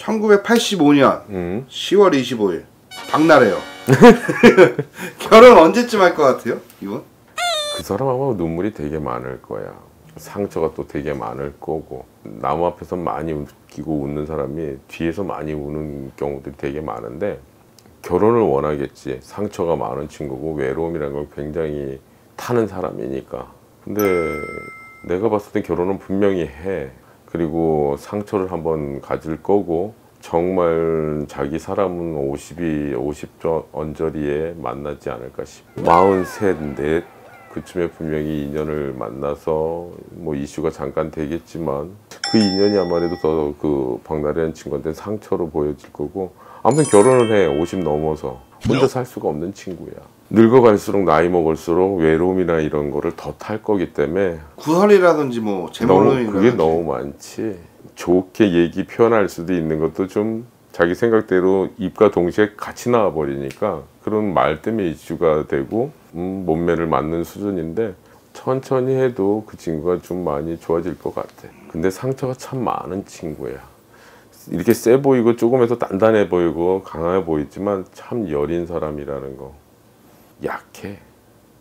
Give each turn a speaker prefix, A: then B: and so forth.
A: 1985년 10월 25일 박나래요. 결혼 언제쯤 할 것 같아요? 이분?
B: 그 사람 아마 눈물이 되게 많을 거야. 상처가 또 되게 많을 거고, 나무 앞에서 많이 웃기고 웃는 사람이 뒤에서 많이 우는 경우들이 되게 많은데, 결혼을 원하겠지. 상처가 많은 친구고 외로움이라는 걸 굉장히 타는 사람이니까. 근데 내가 봤을 땐 결혼은 분명히 해. 그리고 상처를 한번 가질 거고, 정말 자기 사람은 50 언저리에 만나지 않을까 싶어. 43, 4 그쯤에 분명히 인연을 만나서 뭐 이슈가 잠깐 되겠지만, 그 인연이 아무래도 더 그 박나래라는 친구한테 상처로 보여질 거고, 아무튼 결혼을 해. 50 넘어서 혼자 살 수가 없는 친구야. 늙어갈수록 나이 먹을수록 외로움이나 이런 거를 더 탈 거기 때문에,
A: 구설이라든지 뭐 재물론이라든지
B: 그게 너무 많지. 좋게 얘기 표현할 수도 있는 것도 좀 자기 생각대로 입과 동시에 같이 나와 버리니까 그런 말 때문에 이슈가 되고 몸매를 맞는 수준인데, 천천히 해도 그 친구가 좀 많이 좋아질 것 같아. 근데 상처가 참 많은 친구야. 이렇게 세 보이고 조금해서 단단해 보이고 강해 보이지만 참 여린 사람이라는 거. 약해.